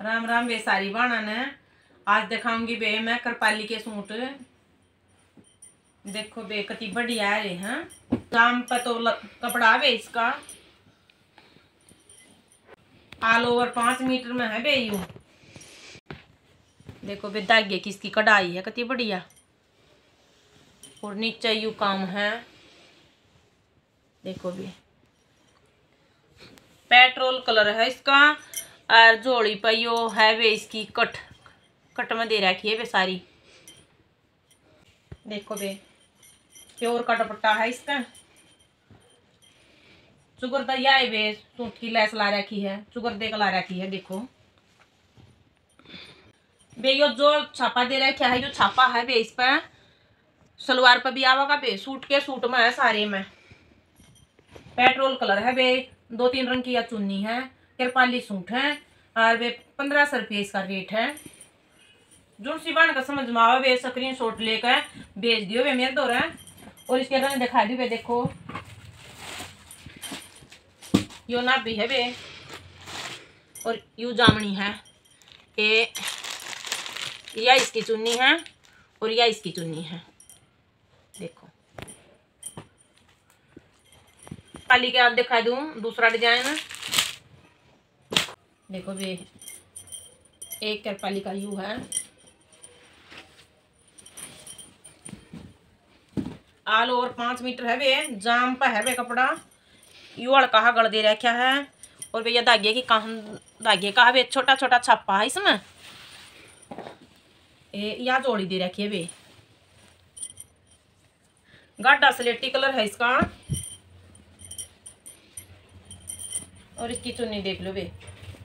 राम राम बे सारी बाणा ने आज दिखाऊंगी बे मैं करपाली के सूट। देखो बे कति बढ़िया है रे। हाँ दाम पर तो कपड़ा बे इसका ऑल ओवर 5 मीटर में है बे। यू देखो बे धागे की इसकी कढ़ाई है कति बढ़िया और नीचे यू काम है। देखो बे पेट्रोल कलर है इसका और जोड़ी पर यो है वे इसकी कट में दे रखी है वे सारी। देखो बे प्योर का दुपट्टा है इसका। चुगर दरिया है वे सूट की लैस ला रखी है, चुगर दे ला रखी है। देखो बे यो जो छापा दे रखा है, जो छापा है बे इस पर सलवार पर भी आवागा बे। सूट के सूट में है सारे में। पेट्रोल कलर है बे, 2-3 रंग की या चुन्नी है। करपाली सूट है और वे 1500 रुपये इसका रेट है। जो सिवान का समझ में आवे वे स्क्रीन शॉट लेकर भेज दियो वे मेरे दौरा। और इसके रंग दिखा दी वे। देखो यो ना भी है वे और यू जामनी है ये, या इसकी चुन्नी है और या इसकी चुन्नी है। देखो खाली के आप दिखा दूं दूसरा डिजाइन। देखो बे एक करपाली का यू है। ऑल ओवर 5 मीटर है बे, जाम पर है बे कपड़ा। यू हल्का गड़ दे रखा है और भैया धागे की धागे का बे छोटा छोटा छापा है इसमें। या जोड़ी दे रखी है बे। गाढ़ा स्लेटी कलर है इसका और इसकी चुन्नी देख लो बे।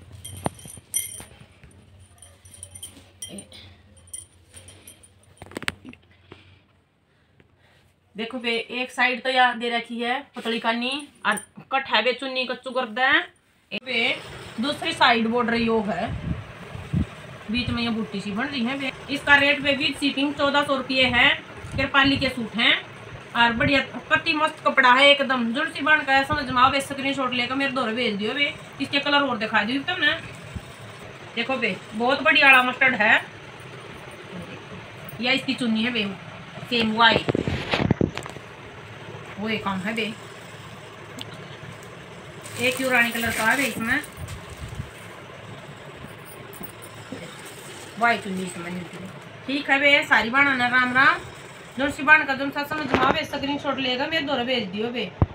देखो बे एक साइड तो या दे रखी है पतली कानी और कट है बे चुन्नी कच्चू कर दे बे। दूसरी साइड बॉर्डर यो है, बीच में ये बूटी सी बन रही है बे। इसका रेट बे विद शिपिंग 1400 रुपये है। करपाली के सूट हैं और बढ़िया कति मस्त कपड़ा है एकदम। जुड़ सी बन का समझ में आओ स्क्रीन शॉट लेकर मेरे दौरे भेज दियो बे। इसके कलर और दिखा दी तुमने। देखो बे बहुत बढ़िया आला मस्टर्ड है या इसकी चुन्नी है बे सेम वाइट। वो एक काम है बे। एक यूरानी कलर का है बे इसमें वाइट चुन्नी इसमें। ठीक है बे सारी बाणा ना राम राम। जो सी बाण का जो समझ में आवे स्क्रीन शॉट लेगा मेरे दौरे भेज दियो बे।